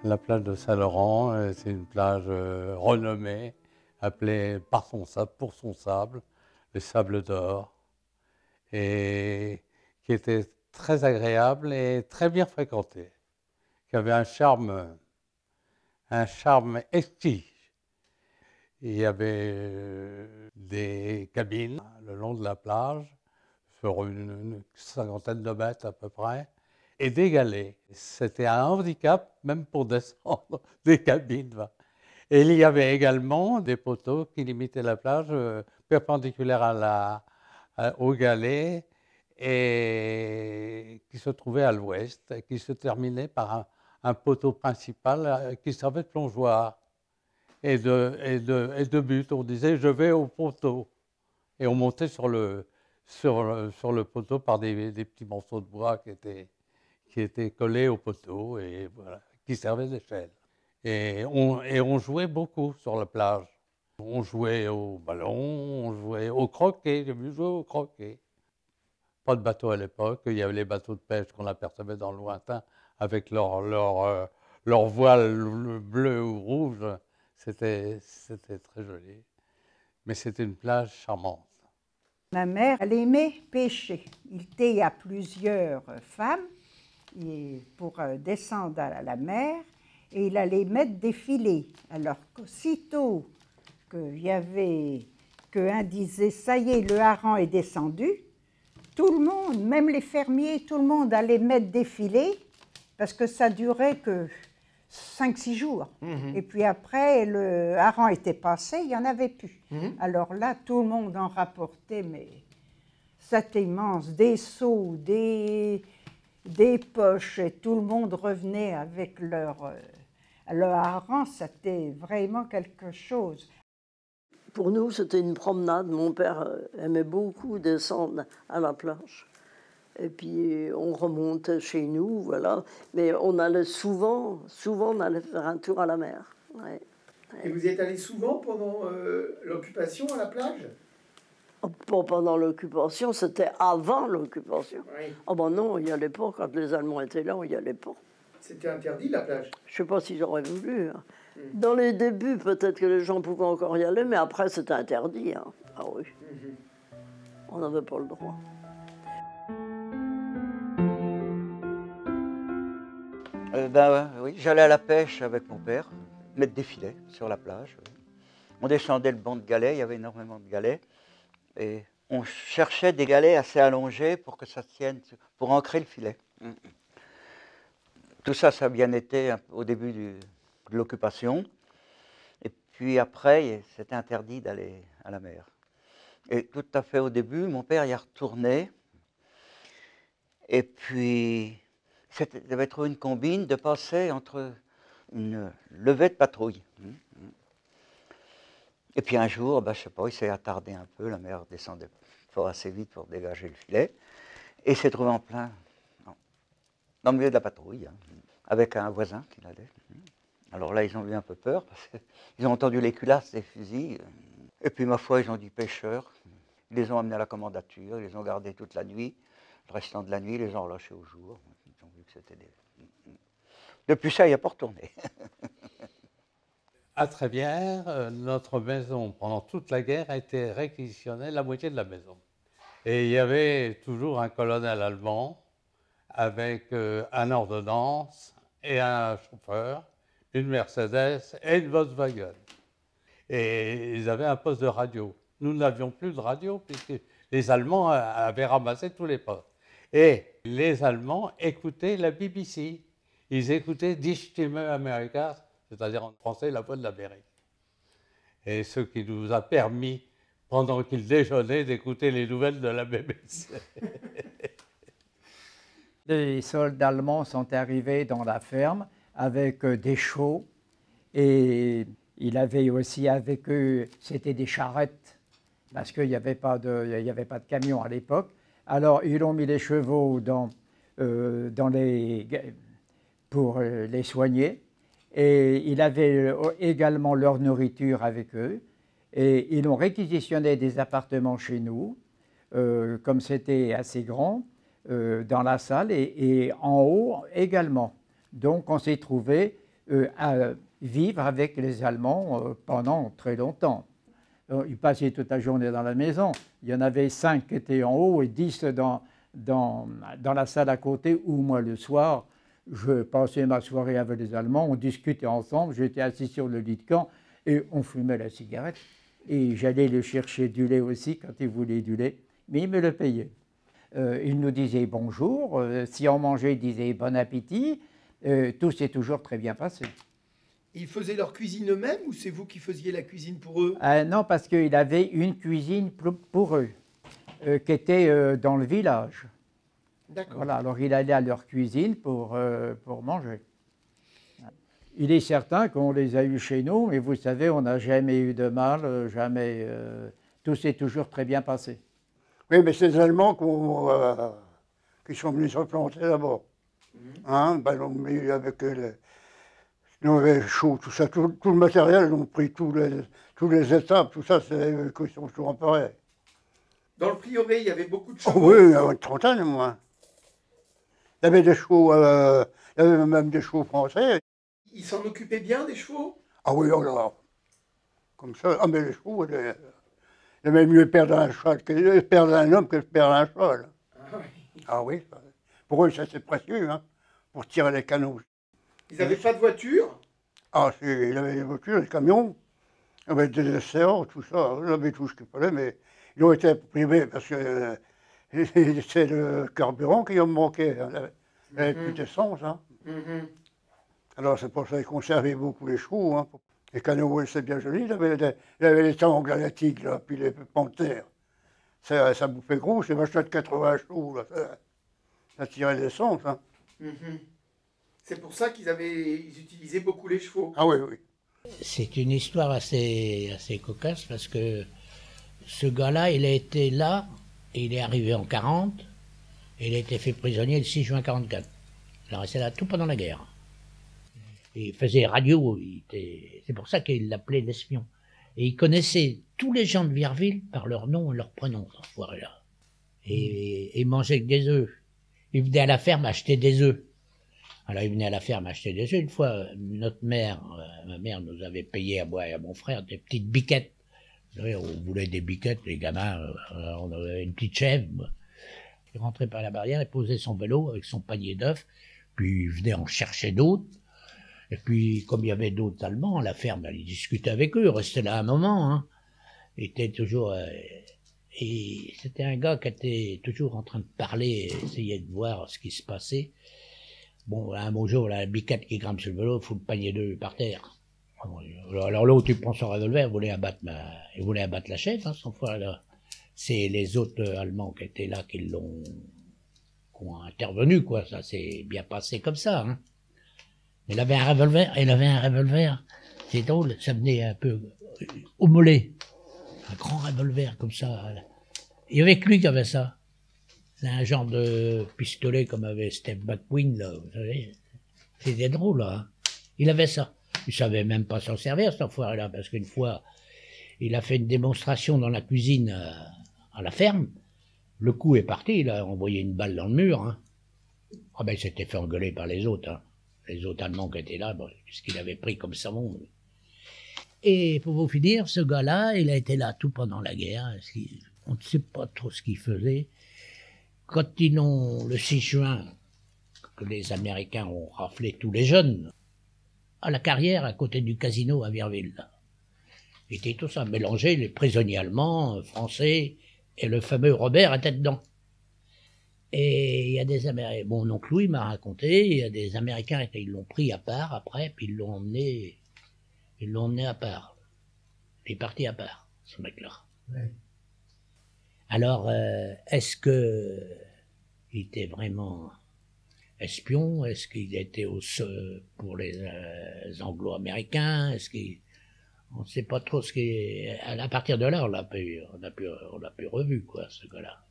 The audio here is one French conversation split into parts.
La plage de Saint-Laurent, c'est une plage renommée, appelée pour son sable, les sables d'or, et qui était très agréable et très bien fréquentée, qui avait un charme exquis. Il y avait des cabines le long de la plage, sur une cinquantaine de mètres à peu près, et des galets. C'était un handicap, même pour descendre des cabines. Et il y avait également des poteaux qui limitaient la plage perpendiculaire aux galets et qui se trouvaient à l'ouest, et qui se terminaient par un poteau principal qui servait de plongeoir et de but. On disait « je vais au poteau ». Et on montait sur le poteau par des petits morceaux de bois qui étaient collés au poteau et voilà, qui servaient d'échelle. Et on jouait beaucoup sur la plage. On jouait au ballon, on jouait au croquet, j'ai vu jouer au croquet. Pas de bateau à l'époque, il y avait les bateaux de pêche qu'on apercevait dans le lointain avec leur voile bleu ou rouge. C'était très joli, mais c'était une plage charmante. Ma mère, elle aimait pêcher. Il était à plusieurs femmes pour descendre à la mer et il allait mettre des filets. Alors, aussitôt qu'un disait « ça y est, le hareng est descendu », tout le monde, même les fermiers, tout le monde allait mettre des filets parce que ça durait que 5-6 jours. Et puis après, le hareng était passé, il n'y en avait plus. Alors là, tout le monde en rapportait, mais c'était immense, des seaux, des poches, et tout le monde revenait avec leur hareng, c'était vraiment quelque chose. Pour nous, c'était une promenade. Mon père aimait beaucoup descendre à la plage. Et puis, on remontait chez nous, voilà. Mais on allait souvent, on allait faire un tour à la mer. Ouais. Et vous y êtes allé souvent pendant l'occupation à la plage? Pas pendant l'occupation, c'était avant l'occupation. Oui. Oh ben non, il n'y allait pas. Quand les Allemands étaient là, on n'y allait pas. C'était interdit, la plage? Je ne sais pas si j'aurais voulu. Hein. Dans les débuts, peut-être que les gens pouvaient encore y aller, mais après, c'était interdit. Hein. Ah oui. On n'avait pas le droit. Oui, j'allais à la pêche avec mon père, mettre des filets sur la plage. Oui. On descendait le banc de galets, il y avait énormément de galets. Et on cherchait des galets assez allongés pour que ça tienne, pour ancrer le filet. Tout ça, ça a bien été au début de l'occupation. Et puis après, c'était interdit d'aller à la mer. Et tout à fait au début, mon père y est retourné. Et puis, il devait trouver une combine de passer entre une levée de patrouille. Et puis un jour, je ne sais pas, il s'est attardé un peu, la mer descendait pas assez vite pour dégager le filet. Et il s'est trouvé en plein, dans le milieu de la patrouille, avec un voisin qui allait. Alors là, ils ont eu un peu peur, parce qu'ils ont entendu les culasses des fusils. Et puis, ma foi, ils ont dit pêcheurs. Ils les ont amenés à la commandature, ils les ont gardés toute la nuit. Le restant de la nuit, ils les ont relâchés au jour. Ils ont vu que c'était des... Depuis ça, il n'y a pas retourné. À Trévières, notre maison, pendant toute la guerre, a été réquisitionnée, la moitié de la maison. Et il y avait toujours un colonel allemand avec un ordonnance et un chauffeur, une Mercedes et une Volkswagen. Et ils avaient un poste de radio. Nous n'avions plus de radio puisque les Allemands avaient ramassé tous les postes. Et les Allemands écoutaient la BBC. Ils écoutaient Die Stimme Amerikas, c'est-à-dire en français la voix de l'Amérique. Et ce qui nous a permis, pendant qu'ils déjeunaient, d'écouter les nouvelles de la BBC. Les soldats allemands sont arrivés dans la ferme avec des chaux et il avait aussi avec eux, c'était des charrettes parce qu'il n'y avait pas de camion à l'époque. Alors ils ont mis les chevaux pour les soigner et il avait également leur nourriture avec eux et ils ont réquisitionné des appartements chez nous comme c'était assez grand. Dans la salle et en haut également. Donc on s'est trouvé à vivre avec les Allemands pendant très longtemps. Ils passaient toute la journée dans la maison. Il y en avait 5 qui étaient en haut et 10 dans la salle à côté où moi, le soir, je passais ma soirée avec les Allemands, on discutait ensemble, j'étais assis sur le lit de camp et on fumait la cigarette. Et j'allais le chercher du lait aussi quand il voulait du lait, mais il me le payait. Il nous disait bonjour, si on mangeait, il disait bon appétit, tout s'est toujours très bien passé. Ils faisaient leur cuisine eux-mêmes ou c'est vous qui faisiez la cuisine pour eux? Non, parce qu'il avait une cuisine pour eux, qui était dans le village. D'accord. Voilà, alors il allait à leur cuisine pour manger. Il est certain qu'on les a eus chez nous, mais vous savez, on n'a jamais eu de mal, jamais. Tout s'est toujours très bien passé. Oui, mais c'est les Allemands qui sont venus se planter là-bas. Hein, ben, avec ils avaient chaud, tout ça, tout le matériel, ils ont pris tous les étapes, tout ça, c'est eux qui sont toujours emparés. Dans le prieuré, il y avait beaucoup de Oh, chevaux. oui, il y avait une trentaine, moi. Il y avait des chevaux, il y avait même des chevaux français. Ils s'en occupaient bien des chevaux? Ah oui, oh là, comme ça. Ah, mais les chevaux, il aimait mieux perdre un cheval, perdre un homme que perdre un cheval. Ah oui. Ah oui, pour eux, ça c'est précieux, hein, pour tirer les canons. Ils n'avaient pas de voiture? Ah, il avait des voitures, des camions, il avait des SCA, tout ça, il avait tout ce qu'il fallait, mais ils ont été privés parce que c'est le carburant qui en manquait. Hein. Il n'y avait plus d'essence. Hein. Alors c'est pour ça qu'ils conservaient beaucoup les chevaux. Hein. Les canots, c'est bien joli, il avait les tangles à la tigre, là, puis les panthères. Ça bouffait gros, c'est vachement de 80 chevaux, là, ça tirait l'essence. Hein. C'est pour ça qu'ils utilisaient beaucoup les chevaux. Ah oui, oui. C'est une histoire assez cocasse parce que ce gars-là, il a été là, et il est arrivé en 40, et il a été fait prisonnier le 6 juin 44. Il est resté là tout pendant la guerre. Et il faisait radio, c'est pour ça qu'il l'appelait l'espion. Et il connaissait tous les gens de Virville par leur nom et leur prénom, ce enfoiré-là. Et il mangeait que des œufs. Il venait à la ferme acheter des œufs. Alors il venait à la ferme acheter des œufs. Une fois, ma mère nous avait payé à moi et à mon frère des petites biquettes. Vous savez, on voulait des biquettes, les gamins, on avait une petite chèvre. Il rentrait par la barrière, il posait son vélo avec son panier d'œufs, puis il venait en chercher d'autres. Et puis, comme il y avait d'autres Allemands à la ferme, il discutait avec eux, il restait là un moment. Hein. Il était toujours... et c'était un gars qui était toujours en train de parler, essayer de voir ce qui se passait. Bon, un beau jour, la biquette qui grimpe sur le vélo, il fout le panier d'œufs par terre. Alors l'autre, il prend son revolver, il voulait abattre la chef, hein, son frère là. C'est les autres Allemands qui étaient là qui ont intervenu, quoi. Ça s'est bien passé comme ça. Hein. Il avait un revolver. C'est drôle, ça venait un peu au mollet. Un grand revolver comme ça. Il y avait que lui qui avait ça. C'est un genre de pistolet comme avait Steve McQueen, là, vous savez. C'était drôle, là. Hein. Il avait ça. Il savait même pas s'en servir, cet enfoiré-là, parce qu'une fois, il a fait une démonstration dans la cuisine à la ferme. Le coup est parti, il a envoyé une balle dans le mur. Hein. Ah ben, il s'était fait engueuler par les autres. Hein. Les autres Allemands qui étaient là, bon, puisqu'il avait pris comme savon. Et pour vous finir, ce gars-là, il a été là tout pendant la guerre. On ne sait pas trop ce qu'il faisait. Quand le 6 juin, que les Américains ont raflé tous les jeunes, à la carrière, à côté du casino à Virville. Là. Était tout ça mélangé, les prisonniers allemands, français, et le fameux Robert était dedans. Et il y a des Américains, mon oncle Louis m'a raconté, il y a des Américains qui l'ont pris à part après, puis ils l'ont emmené à part. Il est parti à part, ce mec-là. Ouais. Alors, est-ce que il était vraiment espion? Est-ce qu'il était pour les Anglo-Américains? On ne sait pas trop ce qui. À partir de là, on l'a plus revu, quoi, ce gars-là.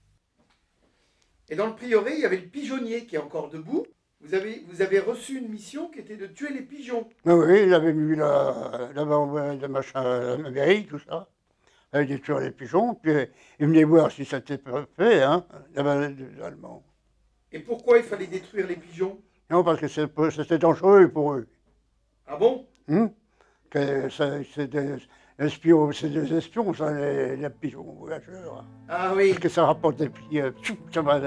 Et dans le prieuré, il y avait le pigeonnier qui est encore debout. Vous avez reçu une mission qui était de tuer les pigeons. Oui, il avait vu là-bas de machin, la mairie, tout ça. Il avait tué les pigeons, puis il venait voir si ça était fait, hein, là-bas, les Allemands. Et pourquoi il fallait détruire les pigeons? Non, parce que c'était dangereux pour eux. Ah bon? C'est des espions, ça, les pigeons voyageurs. Ah oui. Parce que ça rapporte des petits... ça va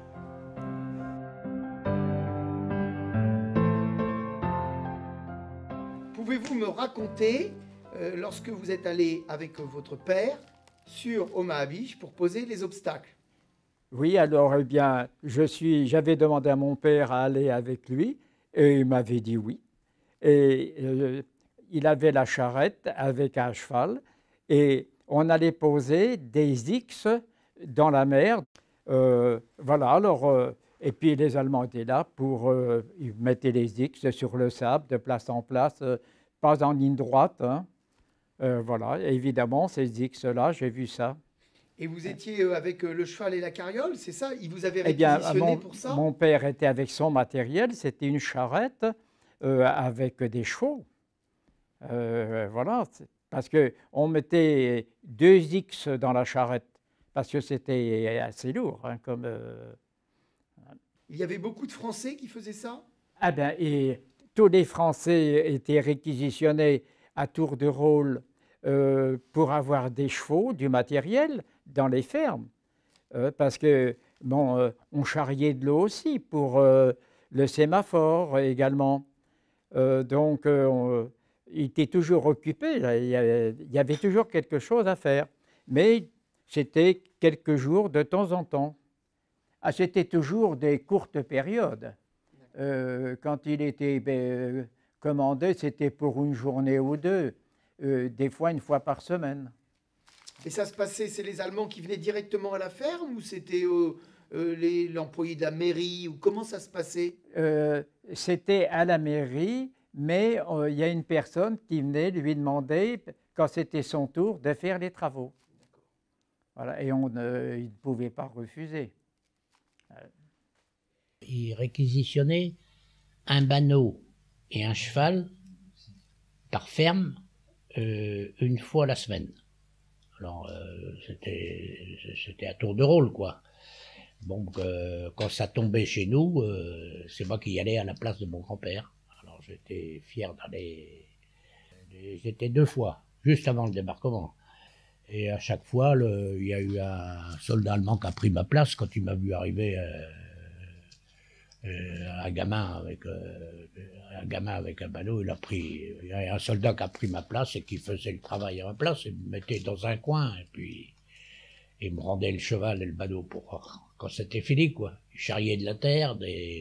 Pouvez-vous me raconter, lorsque vous êtes allé avec votre père sur Omaha Beach pour poser les obstacles? Oui, alors, eh bien, j'avais demandé à mon père à aller avec lui et il m'avait dit oui. Et il avait la charrette avec un cheval et on allait poser des X dans la mer. Voilà, alors, et puis les Allemands étaient là pour, ils mettaient les X sur le sable de place en place, pas en ligne droite, hein. Voilà, et évidemment, ces X-là, j'ai vu ça. Et vous étiez avec le cheval et la carriole, c'est ça? Il vous avait Eh bien, réquisitionné pour ça? mon père était avec son matériel, c'était une charrette avec des chevaux. Voilà, parce qu'on mettait 2 X dans la charrette, parce que c'était assez lourd. Hein, comme, Il y avait beaucoup de Français qui faisaient ça? Ah ben, et tous les Français étaient réquisitionnés à tour de rôle pour avoir des chevaux, du matériel dans les fermes. Parce que, bon, on charriait de l'eau aussi pour le sémaphore également. Donc, il était toujours occupé, là. Il y avait toujours quelque chose à faire. Mais c'était quelques jours de temps en temps. Ah, c'était toujours des courtes périodes. Quand il était commandé, c'était pour une journée ou deux, des fois une fois par semaine. Et ça se passait, c'est les Allemands qui venaient directement à la ferme ou c'était l'employé de la mairie ou comment ça se passait? C'était à la mairie, mais il y a une personne qui venait lui demander, quand c'était son tour, de faire les travaux. Voilà, et il ne pouvait pas refuser. Il réquisitionnait un banneau et un cheval par ferme une fois la semaine. Alors, c'était à tour de rôle, quoi. Donc, quand ça tombait chez nous, c'est moi qui y allais à la place de mon grand-père. Alors, j'étais fier d'aller... J'étais 2 fois, juste avant le débarquement. Et à chaque fois, il y a eu un soldat allemand qui a pris ma place quand il m'a vu arriver... un gamin avec un banneau, il y a un soldat qui a pris ma place et qui faisait le travail à ma place et me mettait dans un coin et puis il me rendait le cheval et le banneau pour quand c'était fini, quoi. Il charriait de la terre,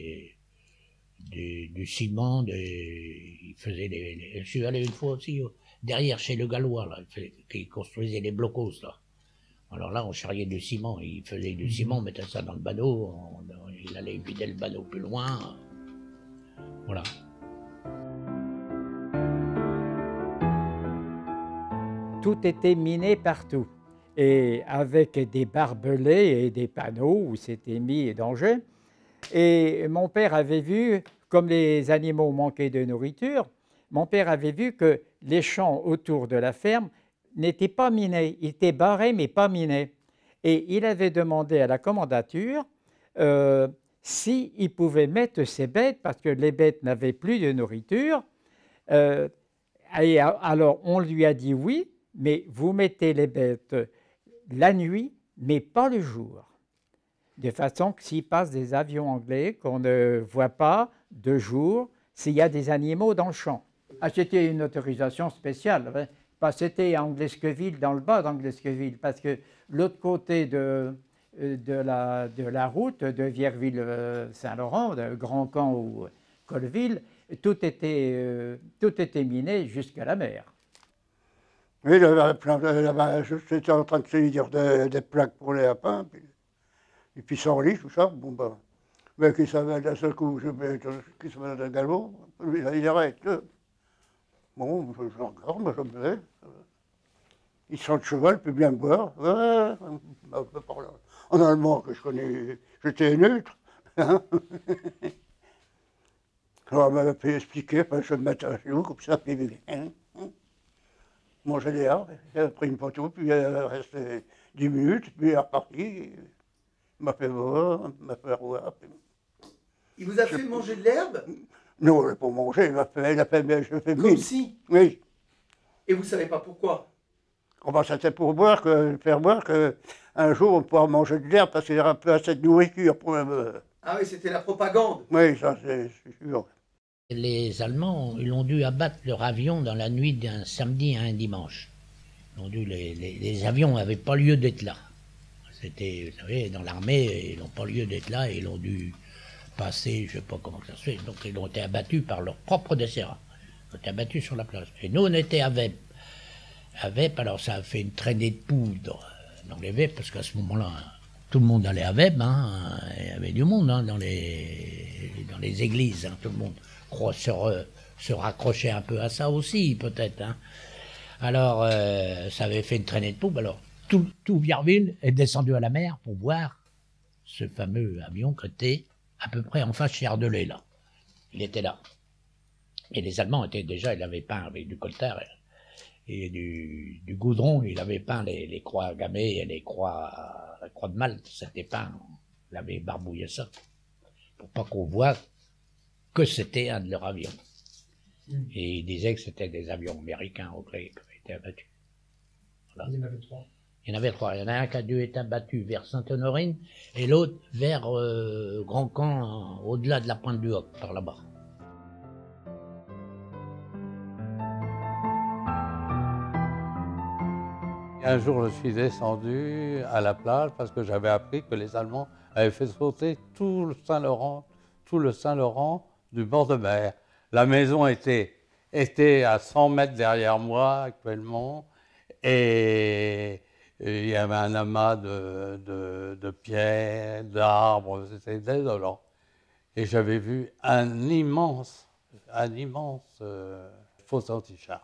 du ciment, il faisait je suis allé une fois aussi derrière chez le Gallois là, qui construisait les blocos là. Alors là, on charriait du ciment, il faisait du ciment, on mettait ça dans le banneau, il allait vider le banneau plus loin. Voilà. Tout était miné partout. Et avec des barbelés et des panneaux où c'était mis en danger. Et mon père avait vu, comme les animaux manquaient de nourriture, mon père avait vu que les champs autour de la ferme n'étaient pas minés. Ils étaient barrés mais pas minés. Et il avait demandé à la commandature s'il pouvait mettre ses bêtes, parce que les bêtes n'avaient plus de nourriture. Et alors on lui a dit oui, mais vous mettez les bêtes la nuit, mais pas le jour. De façon que s'il passe des avions anglais, qu'on ne voit pas de jour s'il y a des animaux dans le champ. Ah, c'était une autorisation spéciale. Hein. C'était à Anglesqueville, dans le bas d'Anglesqueville, parce que l'autre côté de la route de Vierville-Saint-Laurent, de Grand-Camp ou Colleville, tout était miné jusqu'à la mer. Oui, j'étais en train de saisir des plaques pour les lapins, et puis sans lit, tout ça. Bon, ben, mais qui savait d'un seul coup, qui savait d'un galop, il arrête. Bon, je regarde, moi, je me mets. Il sent le cheval, peut bien boire. Ouais, en allemand, que je connais, j'étais neutre. Hein. Alors, elle m'avait fait expliquer, je me mettais à genoux, comme ça, puis manger des arbres. Elle a pris une photo, puis elle est restée 10 minutes, puis elle est repartie. Il m'a fait voir, il m'a fait revoir. Il vous a fait manger de l'herbe? Non, pour manger, il a fait, je fais Comme mille. si. Oui. Et vous savez pas pourquoi? Oh, ben, c'était pour boire, faire boire qu'un jour on pourra manger de l'herbe parce qu'il y aura un peu assez de nourriture pour Ah oui, c'était la propagande. Oui, ça c'est sûr. Les Allemands, ils ont dû abattre leur avion dans la nuit d'un samedi à un dimanche. Ils ont dû, les avions n'avaient pas lieu d'être là. C'était, vous savez, dans l'armée, ils n'ont pas lieu d'être là et ils ont dû passer, je ne sais pas comment ça se fait. Donc ils ont été abattus par leur propre desserat. Ils ont été abattus sur la place. Et nous, on était à Vep. À Vep, alors ça a fait une traînée de poux dans les Vep, parce qu'à ce moment-là, tout le monde allait à Vep, hein, il y avait du monde hein, dans les églises, hein, tout le monde se raccrochait un peu à ça aussi, peut-être. Hein. Alors, ça avait fait une traînée de poux, alors tout Vierville est descendu à la mer pour voir ce fameux avion qui était à peu près en face chez Ardelais, là. Il était là. Et les Allemands étaient déjà, il avait peint avec du coltard et du goudron, il avait peint les croix gammées et la croix de Malte, c'était peint, il avait barbouillé ça, pour pas qu'on voit que c'était un de leurs avions. Et ils disaient que c'était des avions américains anglais qui avaient été abattus. Voilà. Il y en avait trois. Il y en avait trois. Il y en a un qui a dû être abattu vers Sainte-Honorine et l'autre vers Grand Camp, au-delà de la pointe du Hoc, par là-bas. Un jour, je suis descendu à la plage parce que j'avais appris que les Allemands avaient fait sauter tout le Saint-Laurent du bord de mer. La maison était à 100 mètres derrière moi actuellement et il y avait un amas de pierres, d'arbres, c'était désolant. Et j'avais vu un immense faux antichar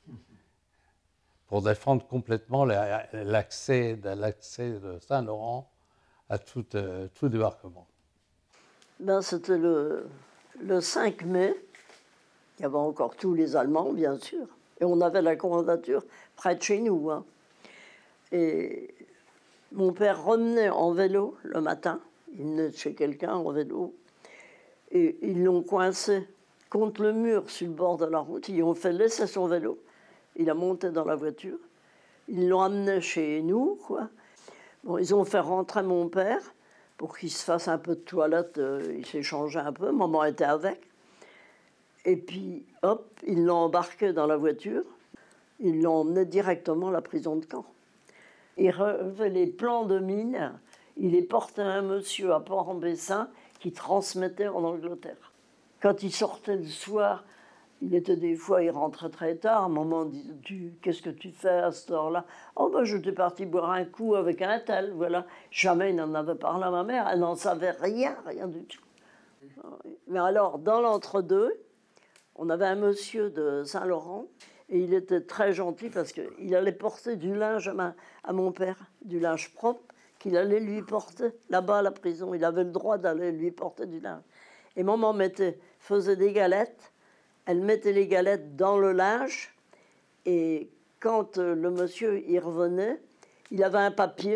pour défendre complètement l'accès de Saint-Laurent à tout débarquement. Ben, c'était le 5 mai. Il y avait encore tous les Allemands, bien sûr. Et on avait la commandature près de chez nous. Hein. Et mon père revenait en vélo le matin. Il venait de chez quelqu'un en vélo. Et ils l'ont coincé contre le mur sur le bord de la route. Ils ont fait laisser son vélo. Il a monté dans la voiture. Ils l'ont amené chez nous, quoi. Bon, ils ont fait rentrer mon père pour qu'il se fasse un peu de toilette. Il s'est changé un peu. Maman était avec. Et puis, hop, ils l'ont embarqué dans la voiture. Ils l'ont emmené directement à la prison de Caen. Il relevait les plans de mine. Il est porté un monsieur à Port-en-Bessin qui transmettait en Angleterre. Quand il sortait le soir, il était des fois, il rentrait très tard. Maman disait, qu'est-ce que tu fais à cette heure-là? Oh ben, je t'ai parti boire un coup avec un tel, voilà. Jamais il n'en avait parlé à ma mère, elle n'en savait rien du tout. Mais alors, dans l'entre-deux, on avait un monsieur de Saint-Laurent, et il était très gentil parce qu'il allait porter du linge à mon père, du linge propre, qu'il allait lui porter là-bas à la prison. Il avait le droit d'aller lui porter du linge. Et maman faisait des galettes. Elle mettait les galettes dans le linge et quand le monsieur y revenait, il avait un papier.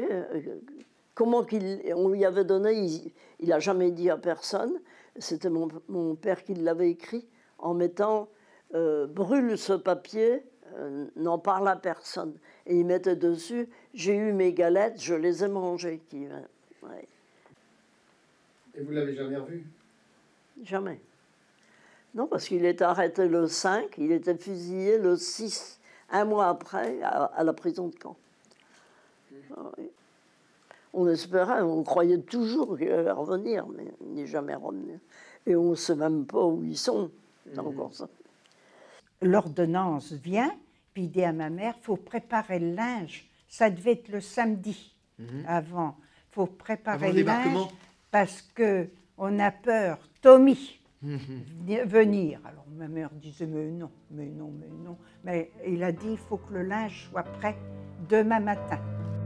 On lui avait donné, il n'a jamais dit à personne. C'était mon père qui l'avait écrit en mettant brûle ce papier, n'en parle à personne. Et il mettait dessus j'ai eu mes galettes, je les ai mangées. Ouais. Et vous l'avez jamais revu? Jamais. Non, parce qu'il était arrêté le 5, il était fusillé le 6, un mois après, à la prison de Caen. Oui. On espérait, on croyait toujours qu'il allait revenir, mais il n'est jamais revenu. Et on ne sait même pas où ils sont. C'est encore ça. L'ordonnance vient, puis il dit à ma mère, il faut préparer le linge. Ça devait être le samedi avant. Il faut préparer le linge parce qu'on a peur. Tommy venir. Alors ma mère disait mais non. Mais il a dit il faut que le linge soit prêt demain matin.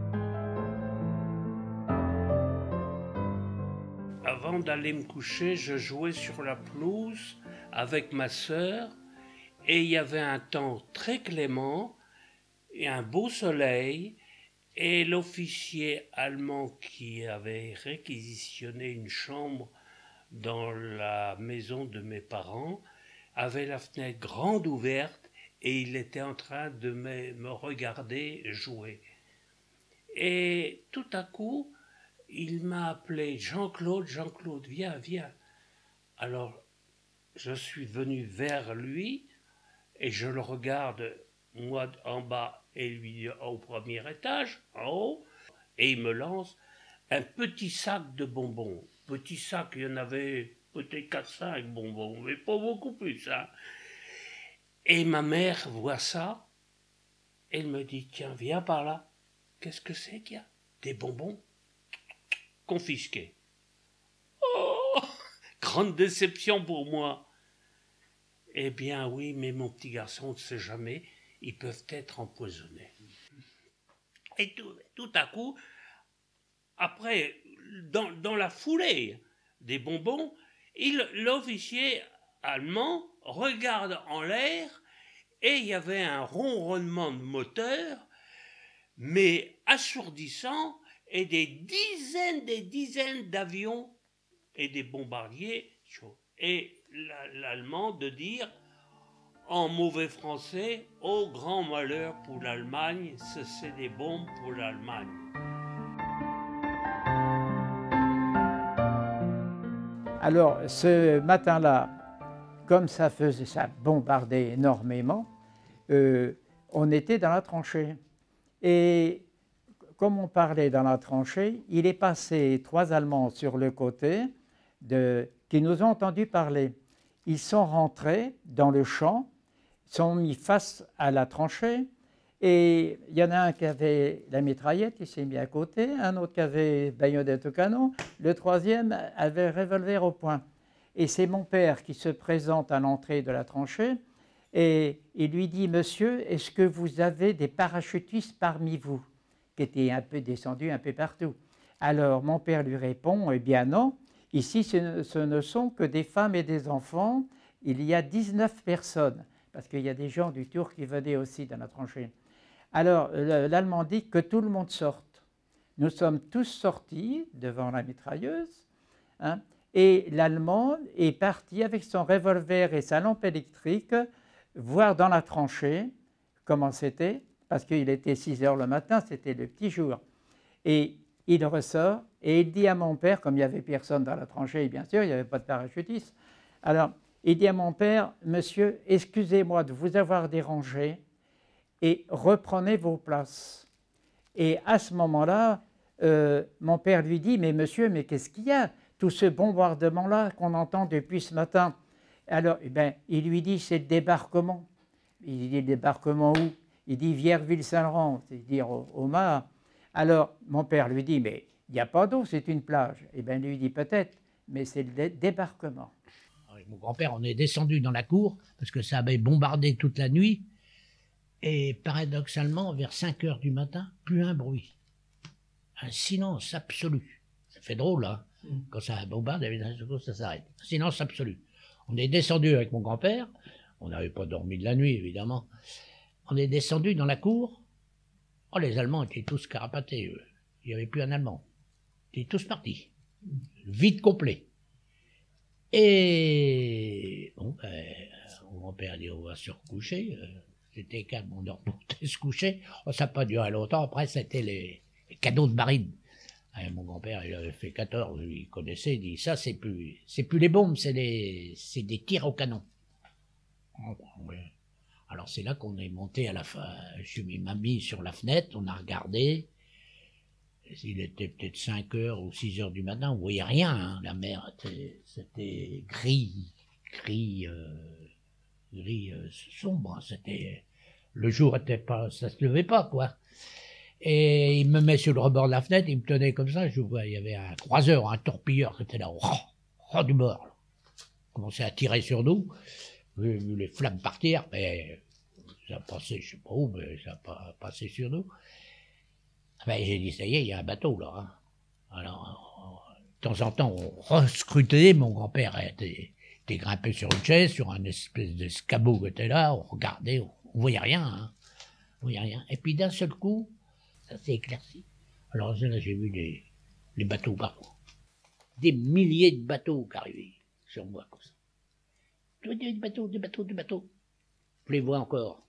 Avant d'aller me coucher, je jouais sur la pelouse avec ma sœur et il y avait un temps très clément et un beau soleil et l'officier allemand qui avait réquisitionné une chambre dans la maison de mes parents, avait la fenêtre grande ouverte et il était en train de me regarder jouer. Et tout à coup, il m'a appelé Jean-Claude, Jean-Claude, viens, viens. Alors, je suis venu vers lui et je le regarde, moi en bas et lui au premier étage, en haut, et il me lance un petit sac de bonbons. Petit sac, il y en avait peut-être 4-5 bonbons, mais pas beaucoup plus. Hein. Et ma mère voit ça, elle me dit, tiens, viens par là. Qu'est-ce que c'est qu'il y a? Des bonbons confisqués. Oh, grande déception pour moi. Eh bien oui, mais mon petit garçon, on ne sait jamais, ils peuvent être empoisonnés. Et tout à coup, après, dans la foulée des bonbons, l'officier allemand regarde en l'air et il y avait un ronronnement de moteur, mais assourdissant, et des dizaines d'avions et des bombardiers chauds. Et l'allemand de dire, en mauvais français, « Au grand malheur pour l'Allemagne, c'est des bombes pour l'Allemagne ». Alors, ce matin-là, comme ça bombardait énormément, on était dans la tranchée. Et comme on parlait dans la tranchée, il est passé 3 Allemands sur le côté qui nous ont entendu parler. Ils sont rentrés dans le champ, sont mis face à la tranchée, et il y en a un qui avait la mitraillette, il s'est mis à côté, un autre qui avait baïonnette au canon, le troisième avait revolver au poing. Et c'est mon père qui se présente à l'entrée de la tranchée, et il lui dit « Monsieur, est-ce que vous avez des parachutistes parmi vous ?» qui étaient un peu descendus un peu partout. Alors mon père lui répond « Eh bien non, ici ce ne sont que des femmes et des enfants, il y a 19 personnes. » Parce qu'il y a des gens du Tour qui venaient aussi dans la tranchée. Alors l'Allemand dit que tout le monde sorte. Nous sommes tous sortis devant la mitrailleuse, hein, et l'Allemand est parti avec son revolver et sa lampe électrique voir dans la tranchée comment c'était, parce qu'il était 6 heures le matin, c'était le petit jour. Et il ressort et il dit à mon père, comme il n'y avait personne dans la tranchée, bien sûr, il n'y avait pas de parachutiste, alors il dit à mon père, « Monsieur, excusez-moi de vous avoir dérangé et reprenez vos places. » Et à ce moment-là, mon père lui dit, « Mais monsieur, mais qu'est-ce qu'il y a? Tout ce bombardement-là qu'on entend depuis ce matin. » Alors, eh ben, il lui dit, « C'est le débarquement. » Il dit, « Le débarquement où ?» Il dit, « Vierville-Saint-Laurent, c'est-à-dire au Mar. » Alors, mon père lui dit, « Mais il n'y a pas d'eau, c'est une plage. » Eh bien, lui dit, « Peut-être, mais c'est le débarquement. » Avec mon grand-père, on est descendu dans la cour, parce que ça avait bombardé toute la nuit, et paradoxalement, vers 5 heures du matin, plus un bruit. Un silence absolu. Ça fait drôle, hein. Quand ça bombarde, ça s'arrête. Un silence absolu. On est descendu avec mon grand-père, on n'avait pas dormi de la nuit, évidemment. On est descendu dans la cour. Oh, les Allemands étaient tous carapatés, eux. Il n'y avait plus un Allemand. Ils étaient tous partis. Vide complet. Et bon, mon grand-père a dit, on va se recoucher. C'était calme, on remontait se coucher. Oh, ça n'a pas duré longtemps. Après, c'était les cadeaux de marine. Mon grand-père, il avait fait 14, il connaissait, il dit, ça, c'est plus les bombes, c'est des tirs au canon. Alors, c'est là qu'on est monté à la fin. Je m'a mis sur la fenêtre, on a regardé. Il était peut-être 5 heures ou 6 heures du matin, on ne voyait rien, hein. La mer, c'était gris sombre. Le jour était pas, ça se levait pas, quoi. Et il me met sur le rebord de la fenêtre, il me tenait comme ça, je vois, il y avait un croiseur, un torpilleur qui était là, au du bord. Là. Il commençait à tirer sur nous, j'ai vu les flammes partir, mais ça a passé, je sais pas où, mais ça n'a pas passé sur nous. Ben, j'ai dit, ça y est, il y a un bateau là. Hein. Alors, de temps en temps, on rescrutait, mon grand-père était grimpé sur une chaise, sur un espèce d'escabeau qui était là, on regardait, on voyait rien. Hein. On voyait rien. Et puis d'un seul coup, ça s'est éclairci. Alors là, j'ai vu les bateaux partout. des milliers de bateaux qui arrivaient sur moi comme ça. Des bateaux. Je les vois encore.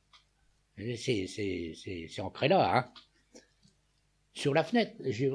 C'est ancré là, hein. Sur la fenêtre.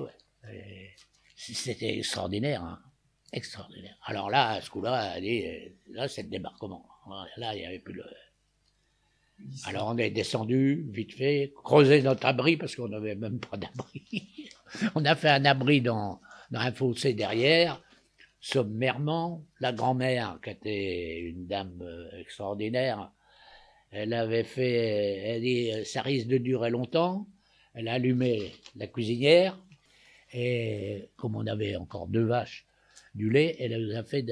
C'était extraordinaire, hein. Extraordinaire. Alors là, à ce coup-là, là, c'est le débarquement. Là, il n'y avait plus le... Alors on est descendu, vite fait, creuser notre abri, parce qu'on n'avait même pas d'abri. On a fait un abri dans un fossé derrière, sommairement. La grand-mère, qui était une dame extraordinaire, elle dit, ça risque de durer longtemps. Elle a allumé la cuisinière, et comme on avait encore 2 vaches, du lait, elle nous a fait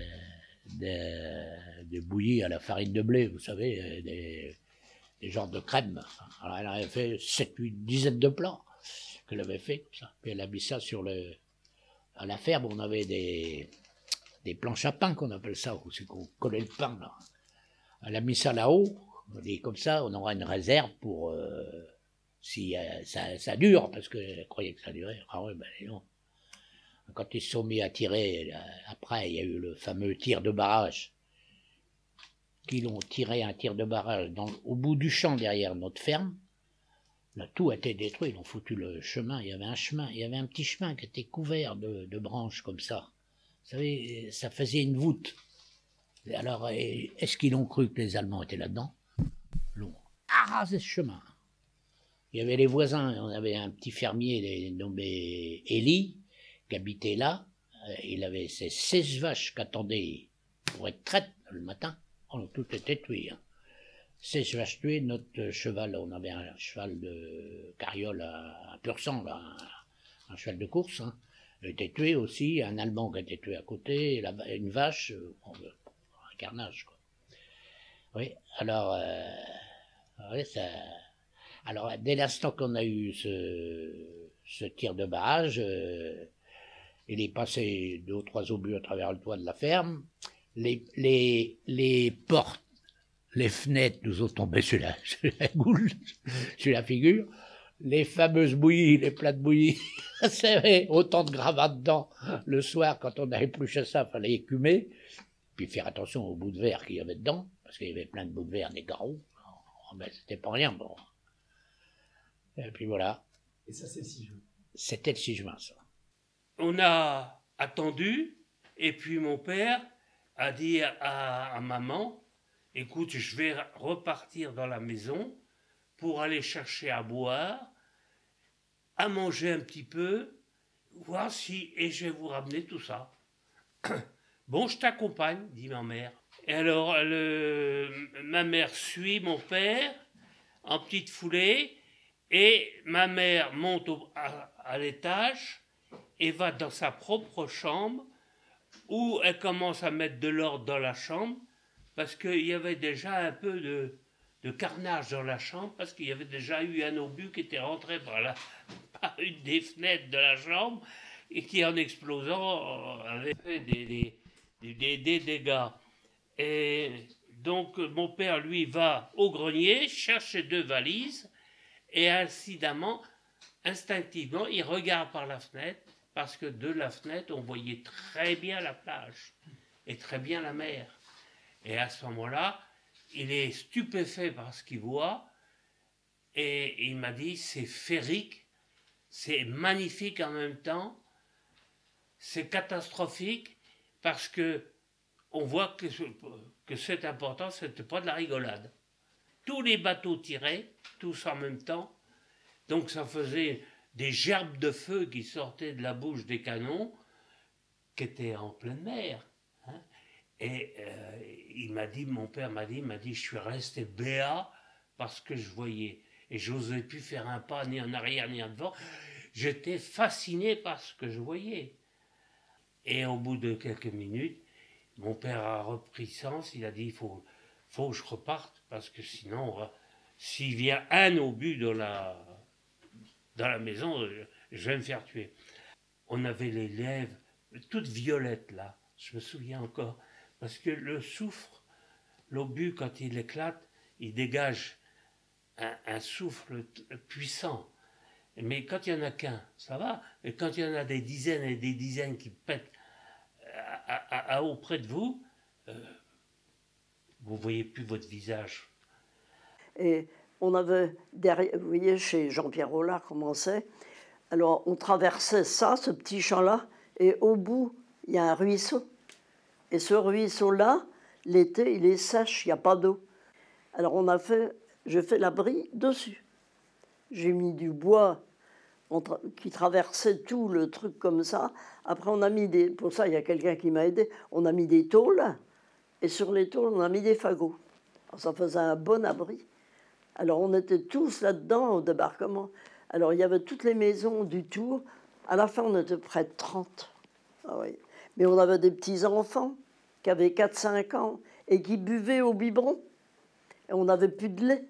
des bouillies à la farine de blé, vous savez, des genres de crème. Alors elle avait fait 7-8 dizaines de plats qu'elle avait fait comme ça. Puis elle a mis ça à la ferme, on avait des planches à pain qu'on appelle ça, où c'est qu'on collait le pain là. Elle a mis ça là-haut, on dit comme ça, on aura une réserve pour si ça dure, parce qu'elle croyait que ça durait. Ah ouais, ben non. Quand ils se sont mis à tirer, après, il y a eu le fameux tir de barrage. Qu'ils ont tiré un tir de barrage au bout du champ derrière notre ferme. Là, tout a été détruit, ils ont foutu le chemin. Il y avait un petit chemin qui était couvert de branches comme ça. Vous savez, ça faisait une voûte. Et alors, est-ce qu'ils ont cru que les Allemands étaient là-dedans? Ils ont arasé ce chemin. Il y avait les voisins, on avait un petit fermier nommé Élie, qui habitait là. Il avait ses 16 vaches qui attendaient pour être traites le matin. On a tout été tué. 16 vaches tuées, notre cheval, on avait un cheval de carriole à pur sang, là, un cheval de course, hein. Il a été tué aussi, un Allemand qui a été tué à côté, une vache, un carnage, quoi. Oui, alors, alors dès l'instant qu'on a eu ce tir de barrage, il est passé 2 ou 3 obus à travers le toit de la ferme. Les portes, les fenêtres nous ont tombé sur la goule, sur la figure. Les fameuses bouillies, les plats de bouillie, c'est autant de gravats dedans. Le soir, quand on n'avait plus chez ça, il fallait écumer. Puis faire attention aux bouts de verre qu'il y avait dedans, parce qu'il y avait plein de bouts de verre, des carreaux. Oh, ben, c'était pas rien, bon. Et puis voilà. Et ça, c'est le 6 juin. C'était le 6 juin, ça. On a attendu, et puis mon père a dit à maman, écoute, je vais repartir dans la maison pour aller chercher à boire, à manger un petit peu, voir si, et je vais vous ramener tout ça. Bon, je t'accompagne, dit ma mère. Et alors, ma mère suit mon père en petite foulée, et ma mère monte à l'étage et va dans sa propre chambre, où elle commence à mettre de l'ordre dans la chambre, parce qu'il y avait déjà un peu de carnage dans la chambre, parce qu'il y avait déjà eu un obus qui était rentré par une des fenêtres de la chambre, et qui, en explosant, avait fait des dégâts. Et donc, mon père, lui, va au grenier, cherche ses 2 valises, et incidemment, instinctivement, il regarde par la fenêtre, parce que de la fenêtre, on voyait très bien la plage, et très bien la mer. Et à ce moment-là, il est stupéfait par ce qu'il voit, et il m'a dit, c'est féerique, c'est magnifique en même temps, c'est catastrophique, parce que on voit que c'est important, c'était pas de la rigolade. Tous les bateaux tiraient, tous en même temps, donc ça faisait des gerbes de feu qui sortaient de la bouche des canons, qui étaient en pleine mer. Hein. Et mon père m'a dit, je suis resté béat parce que je voyais. Et j'osais plus faire un pas ni en arrière ni en devant. J'étais fasciné par ce que je voyais. Et au bout de quelques minutes, mon père a repris sens, il a dit, il faut que je reparte, parce que sinon, s'il vient un obus dans la maison, je vais me faire tuer. On avait les lèvres toutes violettes là, je me souviens encore, parce que le soufre, l'obus, quand il éclate, il dégage un souffle puissant. Mais quand il n'y en a qu'un, ça va. Et quand il y en a des dizaines et des dizaines qui pètent auprès de vous, vous voyez plus votre visage. Et on avait, derrière, vous voyez, chez Jean-Pierre Rollard, comment c'est. Alors, on traversait ça, ce petit champ-là, et au bout, il y a un ruisseau. Et ce ruisseau-là, l'été, il est sèche, il n'y a pas d'eau. Alors, j'ai fait l'abri dessus. J'ai mis du bois qui traversait tout le truc comme ça. Après, on a mis pour ça, il y a quelqu'un qui m'a aidé, on a mis des tôles, et sur les tôles, on a mis des fagots. Alors, ça faisait un bon abri. Alors, on était tous là-dedans au débarquement. Alors, il y avait toutes les maisons du Tour. À la fin, on était près de 30. Ah oui. Mais on avait des petits-enfants qui avaient 4-5 ans et qui buvaient au biberon. Et on n'avait plus de lait.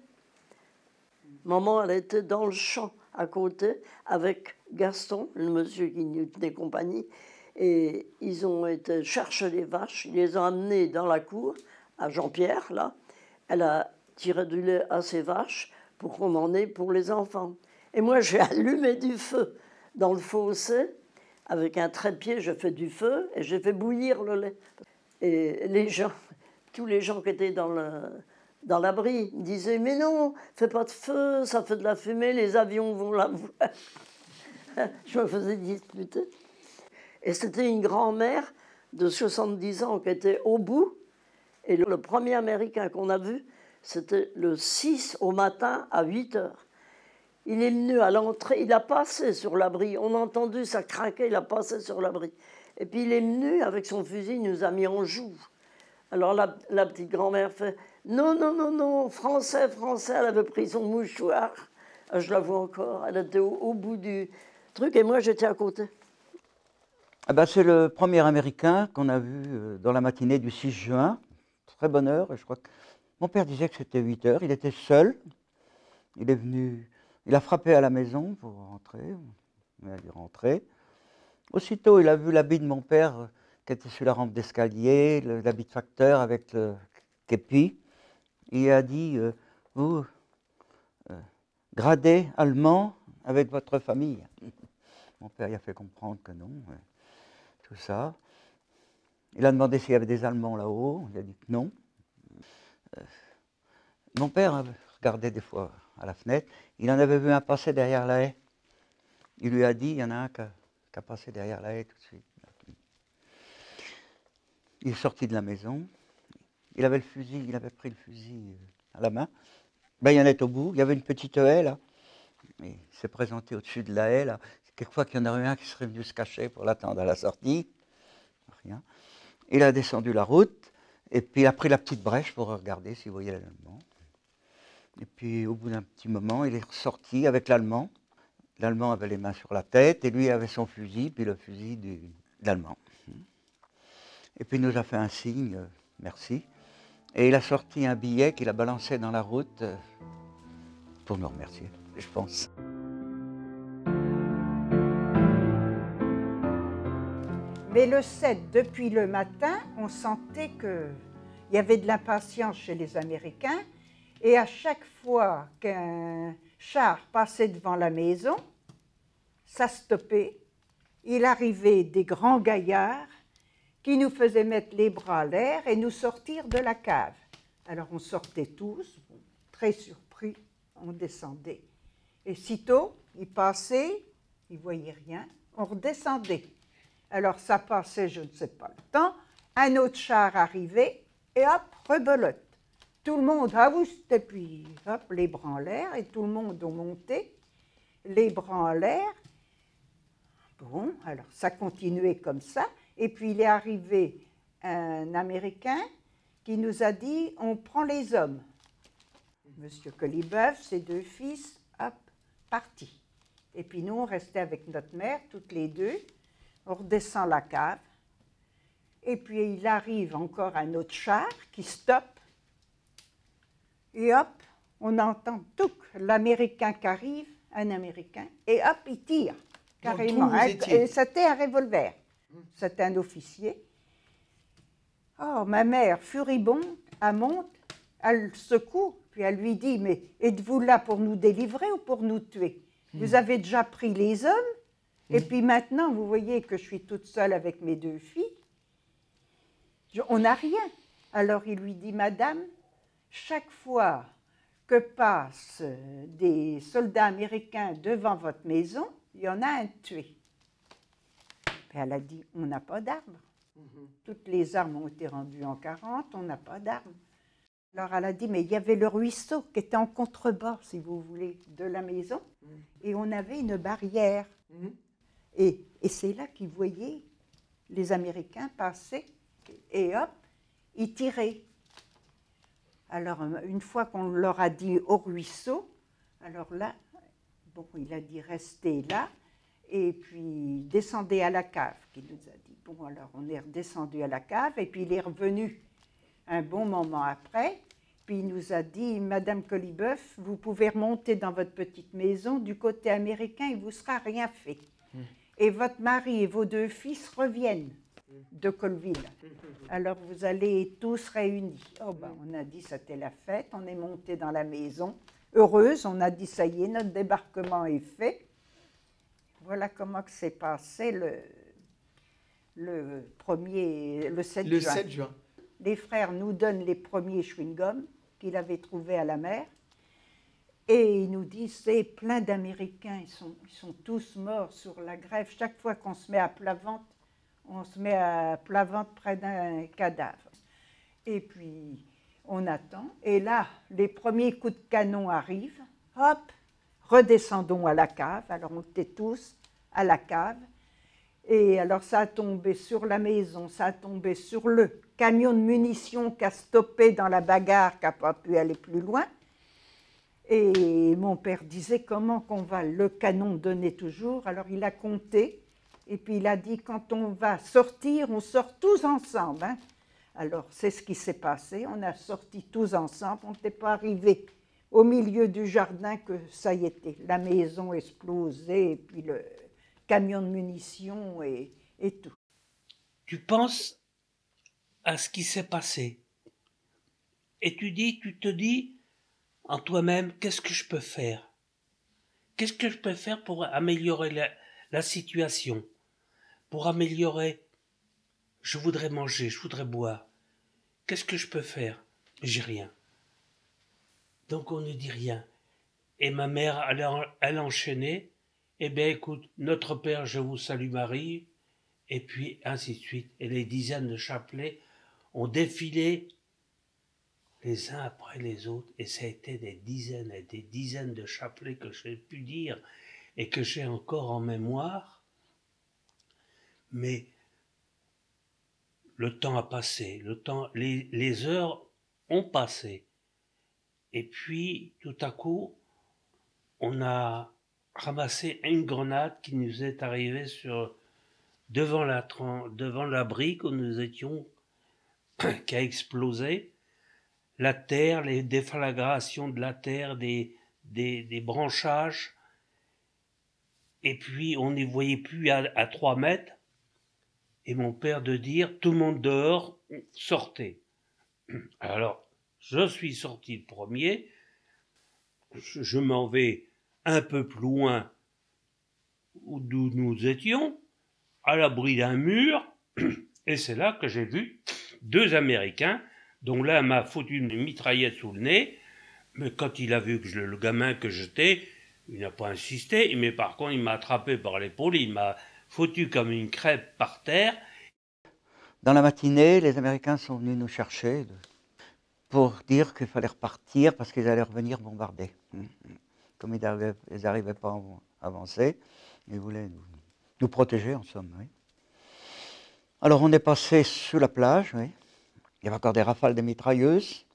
Maman, elle était dans le champ à côté avec Gaston, le monsieur qui nous tenait compagnie. Et ils ont été chercher les vaches. Ils les ont amenées dans la cour, à Jean-Pierre, là. Elle a tiré du lait à ses vaches pour qu'on en ait pour les enfants. Et moi, j'ai allumé du feu dans le fossé. Avec un trépied, j'ai fait du feu et j'ai fait bouillir le lait. Et les gens, tous les gens qui étaient dans l'abri me disaient « Mais non, fais pas de feu, ça fait de la fumée, les avions vont la voir. » Je me faisais disputer. Et c'était une grand-mère de 70 ans qui était au bout. Et le premier Américain qu'on a vu, c'était le 6 au matin à 8 heures. Il est venu à l'entrée, il a passé sur l'abri. On a entendu ça craquer, il a passé sur l'abri. Et puis il est venu avec son fusil, il nous a mis en joue. Alors la petite grand-mère fait « Non, non, non, non, français, français ». Elle avait pris son mouchoir. Je la vois encore. Elle était au bout du truc et moi j'étais à côté. Ah ben, c'est le premier Américain qu'on a vu dans la matinée du 6 juin. Très bonne heure. Et je crois que mon père disait que c'était 8 heures. Il était seul. Il est venu... Il a frappé à la maison pour rentrer, il a dû rentrer. Aussitôt, il a vu l'habit de mon père qui était sur la rampe d'escalier, l'habit de facteur avec le képi. Il a dit, vous, gradez allemand avec votre famille. Mon père, il a fait comprendre que non, tout ça. Il a demandé s'il y avait des Allemands là-haut, il a dit que non. Mon père regardait des fois à la fenêtre, il en avait vu un passer derrière la haie. Il lui a dit, il y en a un qui a passé derrière la haie tout de suite. Il est sorti de la maison, il avait le fusil, il avait pris le fusil à la main. Ben, il y en est au bout, il y avait une petite haie là. Il s'est présenté au-dessus de la haie là. Quelquefois qu'il y en aurait un qui serait venu se cacher pour l'attendre à la sortie. Rien. Il a descendu la route et puis il a pris la petite brèche pour regarder s'il voyait l'Allemand. Et puis, au bout d'un petit moment, il est ressorti avec l'Allemand. L'Allemand avait les mains sur la tête et lui avait son fusil, puis le fusil de l'Allemand. Et puis, il nous a fait un signe, merci. Et il a sorti un billet qu'il a balancé dans la route pour nous remercier, je pense. Mais le 7, depuis le matin, on sentait qu'il y avait de l'impatience chez les Américains. Et à chaque fois qu'un char passait devant la maison, ça stoppait. Il arrivait des grands gaillards qui nous faisaient mettre les bras à l'air et nous sortir de la cave. Alors on sortait tous, très surpris, on descendait. Et sitôt, ils passaient, ils ne voyaient rien, on redescendait. Alors ça passait, je ne sais pas le temps, un autre char arrivait et hop, rebelote. Tout le monde, ah oui, c'était puis, hop, les bras en l'air, et tout le monde a monté, les bras en l'air. Bon, alors ça continuait comme ça, et puis il est arrivé un Américain qui nous a dit, on prend les hommes. Monsieur Colibeuf, ses 2 fils, hop, partis. Et puis nous, on restait avec notre mère, toutes les deux, on redescend la cave, et puis il arrive encore un autre char qui stoppe. Et hop, on entend tout, l'Américain qui arrive, un Américain, et hop, il tire, carrément. Et c'était un revolver. C'était un officier. Oh, ma mère, furibonde, elle monte, elle secoue, puis elle lui dit, mais êtes-vous là pour nous délivrer ou pour nous tuer? Vous avez déjà pris les hommes, et puis maintenant, vous voyez que je suis toute seule avec mes 2 filles. On n'a rien. Alors il lui dit, Madame, chaque fois que passent des soldats américains devant votre maison, il y en a un tué. Et elle a dit, on n'a pas d'armes. Toutes les armes ont été rendues en 40, on n'a pas d'armes. Alors elle a dit, mais il y avait le ruisseau qui était en contrebas, si vous voulez, de la maison, et on avait une barrière. Et c'est là qu'ils voyaient les Américains passer, et hop, ils tiraient. Alors, une fois qu'on leur a dit au ruisseau, alors là, bon, il a dit restez là, et puis descendez à la cave, qu'il nous a dit. Bon, alors on est redescendu à la cave, et puis il est revenu un bon moment après, puis il nous a dit, Madame Colibeuf, vous pouvez remonter dans votre petite maison, du côté américain, il ne vous sera rien fait. Et votre mari et vos 2 fils reviennent de Colville. Alors vous allez tous réunis. Oh ben, on a dit c'était la fête, on est monté dans la maison. Heureuse, on a dit ça y est, notre débarquement est fait. Voilà comment que s'est passé le 7 juin. Le 7 juin. Les frères nous donnent les premiers chewing-gums qu'il avait trouvés à la mer. Et ils nous disent, c'est plein d'Américains, ils sont tous morts sur la grève. Chaque fois qu'on se met à plat ventre, on se met à plat ventre près d'un cadavre. Et puis, on attend. Et là, les premiers coups de canon arrivent. Hop, redescendons à la cave. Alors, on était tous à la cave. Et alors, ça a tombé sur la maison, ça a tombé sur le camion de munitions qui a stoppé dans la bagarre, qui n'a pas pu aller plus loin. Et mon père disait, comment qu'on va le canon donner toujours? Alors, il a compté. Et puis il a dit, quand on va sortir, on sort tous ensemble. Hein. Alors c'est ce qui s'est passé, on a sorti tous ensemble, on n'était pas arrivé au milieu du jardin que ça y était. La maison explosée, et puis le camion de munitions et tout. Tu penses à ce qui s'est passé et tu te dis en toi-même, qu'est-ce que je peux faire? Qu'est-ce que je peux faire pour améliorer la situation? Pour améliorer, je voudrais manger, je voudrais boire. Qu'est-ce que je peux faire? J'ai rien. Donc on ne dit rien. Et ma mère, elle enchaînait. Eh bien écoute, notre Père, je vous salue Marie. Et puis ainsi de suite. Et les dizaines de chapelets ont défilé les uns après les autres. Et ça a été des dizaines et des dizaines de chapelets que j'ai pu dire et que j'ai encore en mémoire. Mais le temps a passé, les heures ont passé. Et puis, tout à coup, on a ramassé une grenade qui nous est arrivée devant l'abri où nous étions, qui a explosé. La terre, les déflagrations de la terre, des branchages. Et puis, on n'y voyait plus à 3 mètres. Et mon père de dire, tout le monde dehors, sortez. Alors, je suis sorti le premier, je m'en vais un peu plus loin d'où nous étions, à l'abri d'un mur, et c'est là que j'ai vu 2 Américains, dont l'un m'a foutu une mitraillette sous le nez, mais quand il a vu que le gamin que j'étais, il n'a pas insisté, mais par contre il m'a attrapé par l'épaule, il m'a foutu comme une crêpe par terre. Dans la matinée, les Américains sont venus nous chercher pour dire qu'il fallait repartir parce qu'ils allaient revenir bombarder. Comme ils n'arrivaient pas à avancer, ils voulaient nous protéger en somme. Oui. Alors on est passé sous la plage, oui. Il y avait encore des rafales de mitrailleuses.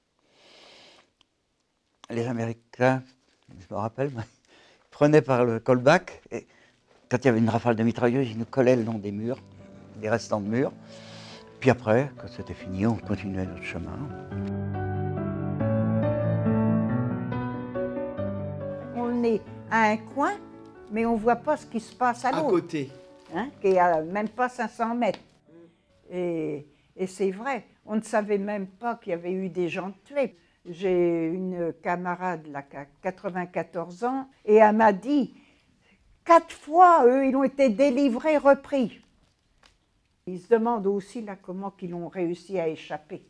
Les Américains, je me rappelle, ils prenaient par le callback et quand il y avait une rafale de mitrailleuses, ils nous collaient le long des murs, des restants de murs. Puis après, quand c'était fini, on continuait notre chemin. On est à un coin, mais on ne voit pas ce qui se passe à l'autre. À côté. Hein, qui est à même pas 500 mètres. Et c'est vrai, on ne savait même pas qu'il y avait eu des gens tués. J'ai une camarade là, qui a 94 ans, et elle m'a dit, 4 fois, eux, ils ont été délivrés, repris. Ils se demandent aussi là comment ils ont réussi à échapper.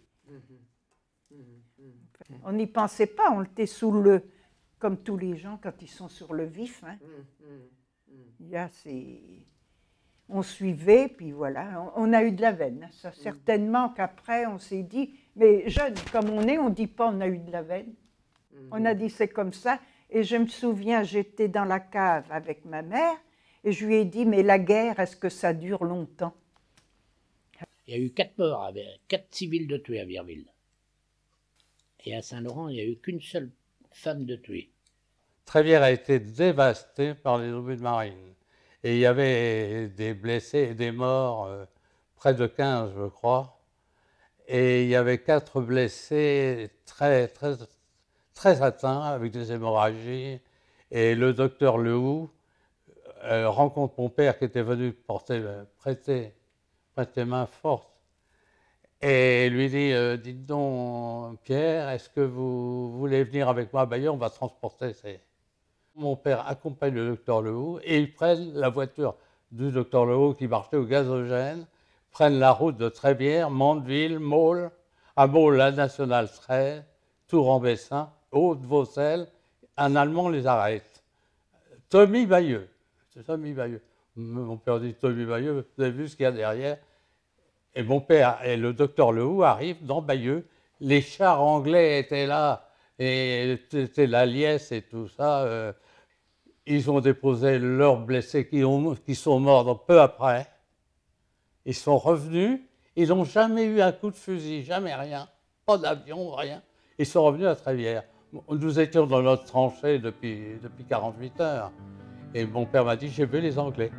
On n'y pensait pas, on était sous le... Comme tous les gens quand ils sont sur le vif. Hein. Il y a on suivait, puis voilà, on a eu de la veine. Ça, certainement qu'après, on s'est dit, mais jeune comme on est, on ne dit pas on a eu de la veine. On a dit c'est comme ça. Et je me souviens, j'étais dans la cave avec ma mère, et je lui ai dit, mais la guerre, est-ce que ça dure longtemps? Il y a eu 4 morts, 4 civils de tués à Virville. Et à Saint-Laurent, il n'y a eu qu'une seule femme de tuée. Trévire a été dévastée par les obus de marine. Et il y avait des blessés et des morts, près de 15, je crois. Et il y avait 4 blessés très atteints, avec des hémorragies. Et le docteur Lehoux rencontre mon père qui était venu prêter main forte. Et lui dit, dites donc, Pierre, est-ce que vous voulez venir avec moi à Bayeux? On va transporter ces... Mon père accompagne le docteur Lehoux et ils prennent la voiture du docteur Lehoux qui marchait au gazogène, prennent la route de Trévire, Mandeville, Maule, à Maule, la nationale 13, Tours-en-Bessin, Haute-Vaucelles. Un Allemand les arrête. Tommy Bayeux. C'est Tommy Bayeux. Mon père dit Tommy Bayeux, vous avez vu ce qu'il y a derrière? Et mon père et le docteur Lehoux arrivent dans Bayeux. Les chars anglais étaient là, et c'était la liesse et tout ça. Ils ont déposé leurs blessés qui sont morts peu après. Ils sont revenus. Ils n'ont jamais eu un coup de fusil, jamais rien. Pas d'avion, rien. Ils sont revenus à Trévire. Nous étions dans notre tranchée depuis 48 heures. Et mon père m'a dit, j'ai vu les Anglais.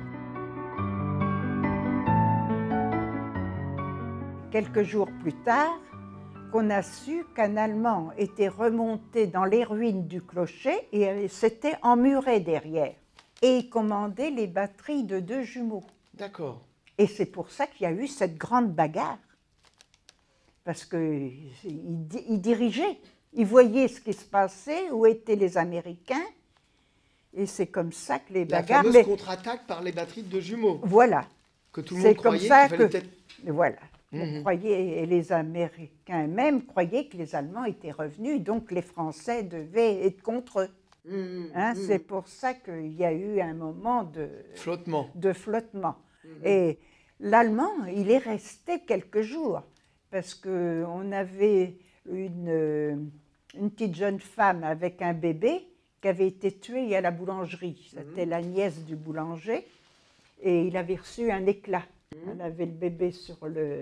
Quelques jours plus tard, qu'on a su qu'un Allemand était remonté dans les ruines du clocher et s'était emmuré derrière. Et il commandait les batteries de 2 jumeaux. D'accord. Et c'est pour ça qu'il y a eu cette grande bagarre. Parce qu'il dirigeait, il voyait ce qui se passait, où étaient les Américains. Et c'est comme ça que les bagarres... La fameuse contre-attaque par les batteries de 2 jumeaux. Voilà. Que tout le monde croyait qu'il fallait peut-être... Voilà. On croyait, et les Américains même croyaient que les Allemands étaient revenus, donc les Français devaient être contre eux. C'est pour ça qu'il y a eu un moment de flottement. Et l'Allemand, il est resté quelques jours, parce qu'on avait une petite jeune femme avec un bébé qui avait été tuée à la boulangerie. C'était la nièce du boulanger, et il avait reçu un éclat. Elle avait le bébé sur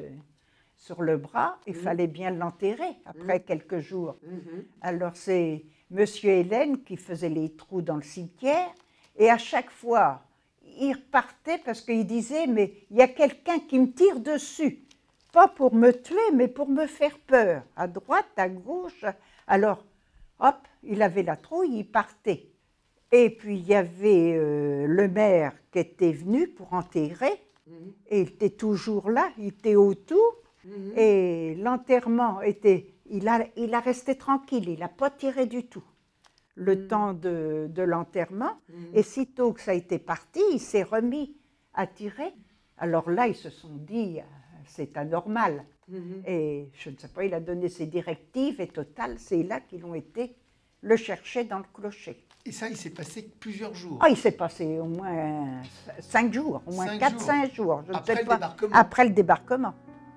le bras, il fallait bien l'enterrer après quelques jours. Alors c'est Monsieur Hélène qui faisait les trous dans le cimetière, et à chaque fois, il repartait parce qu'il disait, mais il y a quelqu'un qui me tire dessus, pas pour me tuer, mais pour me faire peur, à droite, à gauche. Alors, hop, il avait la trouille, il partait. Et puis il y avait le maire qui était venu pour enterrer, et il était toujours là, il était autour, et l'enterrement était... Il a resté tranquille, il n'a pas tiré du tout le temps de l'enterrement, et sitôt que ça a été parti, il s'est remis à tirer. Alors là, ils se sont dit, c'est anormal. Et je ne sais pas, il a donné ses directives, et total, c'est là qu'ils ont été le chercher dans le clocher. Et ça, il s'est passé plusieurs jours. Ah, il s'est passé au moins 5 jours, au moins 4-5 jours. Je après ne sais le pas. débarquement. Après le débarquement.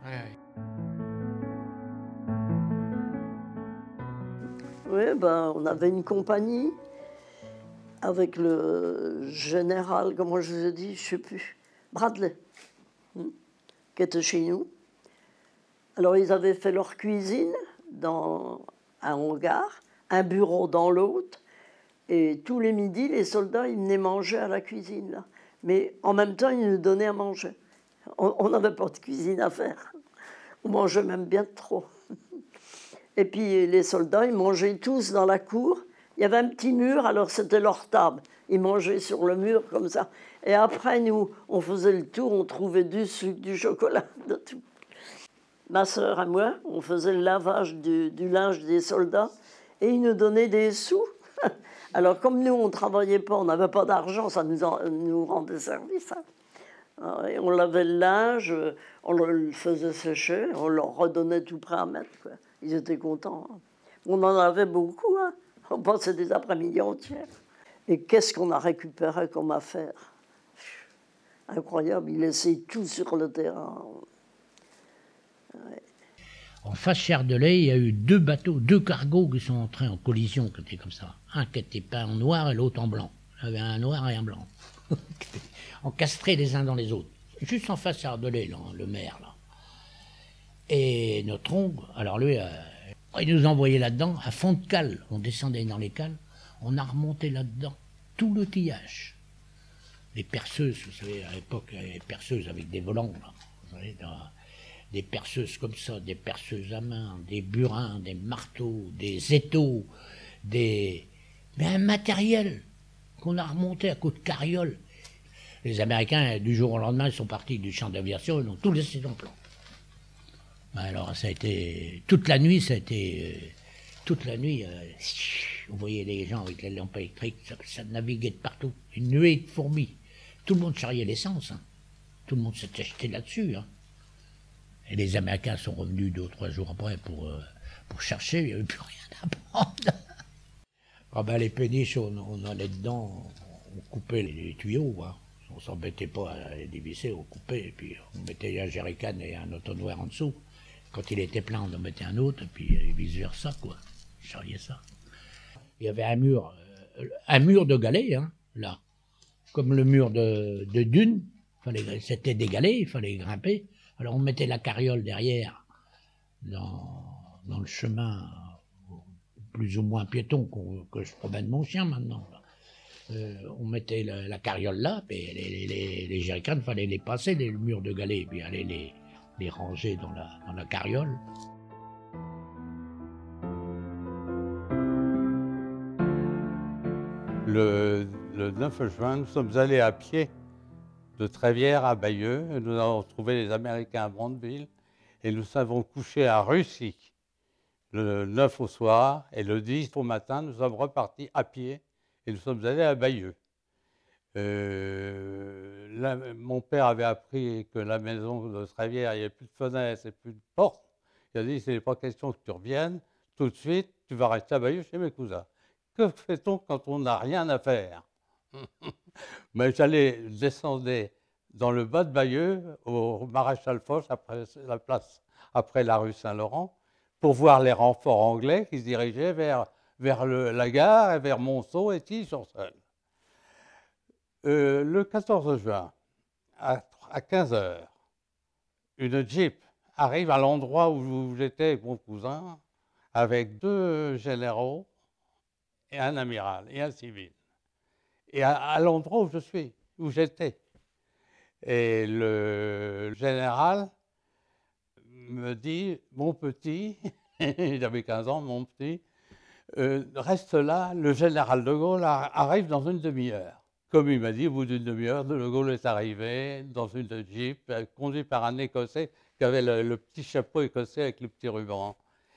Oui, ben, on avait une compagnie avec le général, comment je vous ai dit, je ne sais plus, Bradley, qui était chez nous. Alors, ils avaient fait leur cuisine dans un hangar, un bureau dans l'autre. Et tous les midis, les soldats, ils venaient manger à la cuisine, là. Mais en même temps, ils nous donnaient à manger. On n'avait pas de cuisine à faire. On mangeait même bien trop. Et puis les soldats, ils mangeaient tous dans la cour. Il y avait un petit mur, alors c'était leur table. Ils mangeaient sur le mur comme ça. Et après, nous, on faisait le tour, on trouvait du sucre, du chocolat, de tout. Ma sœur et moi, on faisait le lavage du linge des soldats et ils nous donnaient des sous. Alors, comme nous, on ne travaillait pas, on n'avait pas d'argent, ça nous rendait service. Hein. Ah, et on lavait le linge, on le faisait sécher, on leur redonnait tout prêt à mettre, quoi. Ils étaient contents. Hein. On en avait beaucoup, hein. On passait des après-midi entières. Et qu'est-ce qu'on a récupéré comme affaire? Incroyable, ils laissaient tout sur le terrain. Ouais. En face Cher-de-Lay, il y a eu 2 bateaux, 2 cargos qui sont entrés en collision, qui étaient comme ça. Un qui était peint en noir et l'autre en blanc. Il y avait un noir et un blanc. Encastrés les uns dans les autres. Juste en face Cher-de-Lay, là, le maire, là. Et notre oncle, alors lui, il nous envoyait là-dedans, à fond de cale. On descendait dans les cales, on a remonté là-dedans tout le tillage. Les perceuses, vous savez, à l'époque, il y avait des perceuses avec des volants, là. Vous savez, des perceuses comme ça, des perceuses à main, des burins, des marteaux, des étaux, mais un matériel qu'on a remonté à coups de carriole. Les Américains, du jour au lendemain, ils sont partis du champ d'aviation, ils ont tout laissé dans le plan. Alors ça a été, toute la nuit, on voyait les gens avec les lampes électriques, ça naviguait de partout, une nuée de fourmis. Tout le monde charriait l'essence, hein. Tout le monde s'était jeté là-dessus, hein. Et les Américains sont revenus 2 ou 3 jours après pour chercher, il n'y avait plus rien à prendre. Ah ben, les péniches, on allait dedans, on coupait les tuyaux, hein. On ne s'embêtait pas à les dévisser, on coupait, et puis on mettait un jerrycan et un entonnoir en dessous. Quand il était plein, on en mettait un autre, et puis vice-versa, quoi. On charriait ça. Il y avait un mur de galets, hein, là. Comme le mur de dune, c'était des galets, il fallait grimper. Alors on mettait la carriole derrière, dans le chemin plus ou moins piéton que je promène mon chien maintenant. On mettait la carriole là, et les jerrycans, il fallait les passer, les murs de galets, et puis aller les ranger dans la carriole. Le 9 juin, nous sommes allés à pied de Trévière à Bayeux. Nous avons trouvé les Américains à Brandeville et nous avons couché à Russie le 9 au soir. Et le 10 au matin, nous sommes repartis à pied et nous sommes allés à Bayeux. Mon père avait appris que la maison de Trévière, il n'y avait plus de fenêtres et plus de portes. Il a dit, il n'est pas question que tu reviennes tout de suite, tu vas rester à Bayeux chez mes cousins. Que fait-on quand on n'a rien à faire? Mais j'allais descendre dans le bas de Bayeux, au Maréchal Foch, après la rue Saint-Laurent, pour voir les renforts anglais qui se dirigeaient vers la gare et vers Monceau et Tilly-sur-Seine. Le 14 juin, à 15h, une Jeep arrive à l'endroit où j'étais avec mon cousin, avec 2 généraux et un amiral et un civil. Et à l'endroit où j'étais. Et le général me dit, mon petit, il avait 15 ans, mon petit, reste là, le général de Gaulle arrive dans une demi-heure. Comme il m'a dit, au bout d'une demi-heure, de Gaulle est arrivé dans une Jeep, conduit par un Écossais qui avait le petit chapeau écossais avec le petit ruban.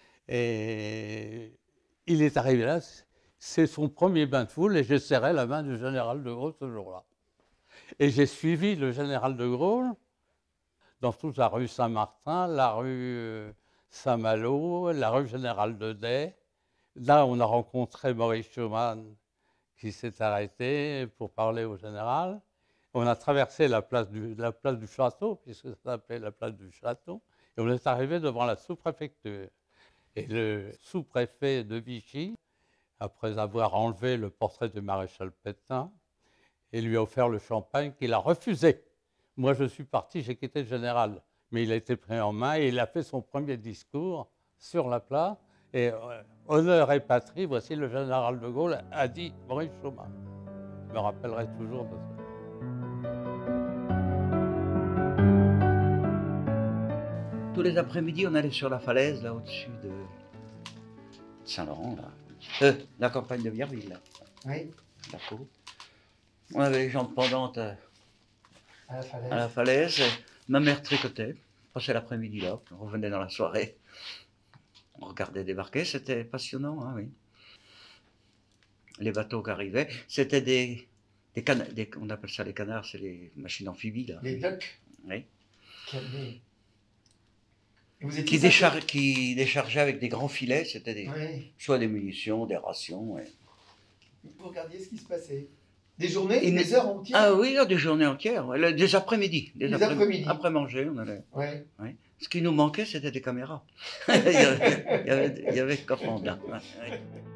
Et il est arrivé là, c'est son premier bain de foule, et je serrais la main du général de Gaulle ce jour-là. Et j'ai suivi le général de Gaulle dans toute la rue Saint-Martin, la rue Saint-Malo, la rue Général de Day. Là, on a rencontré Maurice Schumann, qui s'est arrêté pour parler au général. On a traversé la place du château, puisque ça s'appelait la place du château, et on est arrivé devant la sous-préfecture. Et le sous-préfet de Vichy, après avoir enlevé le portrait du maréchal Pétain, et lui a offert le champagne qu'il a refusé. Moi, je suis parti, j'ai quitté le général, mais il a été pris en main et il a fait son premier discours sur la place. Et honneur et patrie, voici le général de Gaulle a dit Maurice Schumann. Je me rappellerai toujours de ça. Tous les après-midi, on allait sur la falaise, là, au-dessus de Saint-Laurent, là. La campagne de Vierville, là. Oui. La côte. On avait les jambes pendantes à la falaise. Ma mère tricotait. On passait l'après-midi là. On revenait dans la soirée. On regardait débarquer. C'était passionnant, hein, oui. Les bateaux qui arrivaient. C'était des On appelle ça les canards, c'est les machines amphibies, là. Les ducks. Oui. Et vous étiez Qui déchargeaient avec des grands filets, c'était Oui. soit des munitions, des rations. Ouais. Vous regardiez ce qui se passait. Des journées, des heures entières. Ah oui, des journées entières, ouais. Des après-midi. Des après-midi. Après manger, on allait. Ouais. Ouais. Ce qui nous manquait, c'était des caméras. il y avait commande, là. Ouais.